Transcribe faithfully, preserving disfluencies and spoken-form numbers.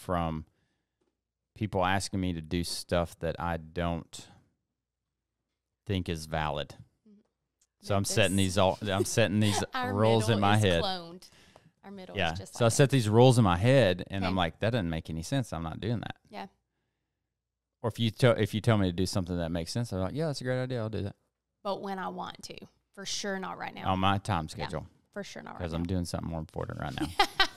from people asking me to do stuff that I don't think is valid. So I'm setting these all. I'm setting these rules in my head. Cloned. Our middle yeah. is just. So like I set these rules in my head, and okay. I'm like, that doesn't make any sense. I'm not doing that. Yeah. Or if you tell if you tell me to do something that makes sense, I'm like, yeah, that's a great idea. I'll do that. But when I want to, for sure, not right now. On my time schedule. Yeah, for sure, not right now. Because I'm doing something more important right now.